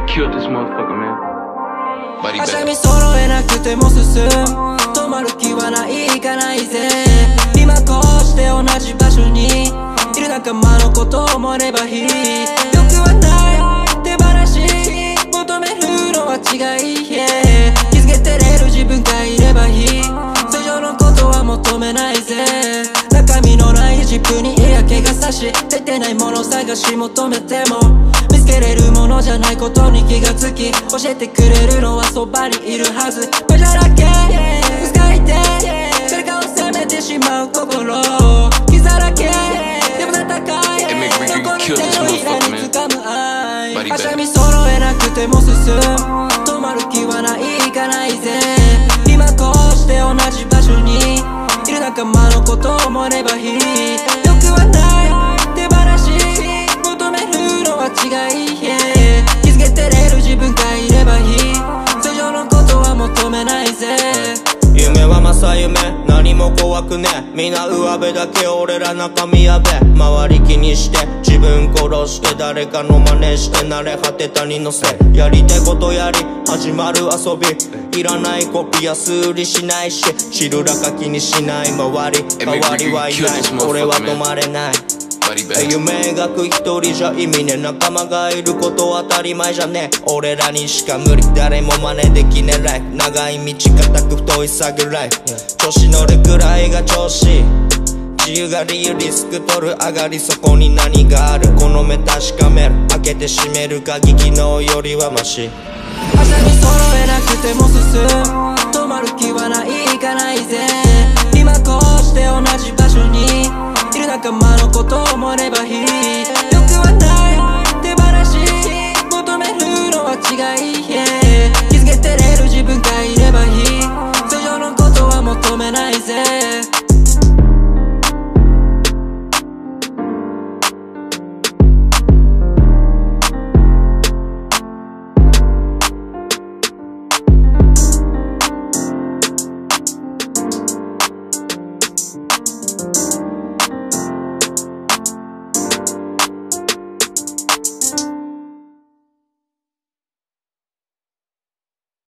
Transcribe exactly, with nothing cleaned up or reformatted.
killed this motherfucker, man. 明日見揃えなくても進む。止まる気はない、行かないぜ。今こうして同じ場所にいる仲間のことを思えればいい。欲はない手放し求めるのは違い、yeah、気づけてれる自分がいればいい。通常のことは求めないぜ。中身のない自分に嫌気がさし、出てないもの探し求めても見つけれるものじゃないことに気がつき、教えてくれるのはそばにいるはず。無駄だけ使いて誰かを責めてしまう心、傷だらけでも戦い残る手のひらに掴む愛。明日見揃えなくても進む。止まる気はない、行かないぜ。今こうして同じ場所にいる仲間のことを思えればいい。欲はない手放し求めるのは違い、yeah、気づけてれる自分がいればいい。通常のことは求めないぜ。 夢は正夢、何も怖くねえ。皆上辺だけ俺ら中身やべ。周り気にして自分殺して誰かの真似して慣れ果てたに乗せ、やりたいことやり始まる遊び、いらないコピーや数理しないし、知るらか気にしない周り、代わりはいない、俺は止まれない。夢描く一人じゃ意味ね、仲間がいることは当たり前じゃねえ。俺らにしか無理、誰も真似できねえライフ。長い道固く太いサグライフ、調子乗るくらいが調子いい。自由が理由リスク取る上がり、そこに何があるこの目確かめる。開けて閉める鍵昨日よりはマシ。 明日に揃えなくても進む。止まる気はない、行かないぜ。今こうして同じ場所にいる仲間のことを思えればいい。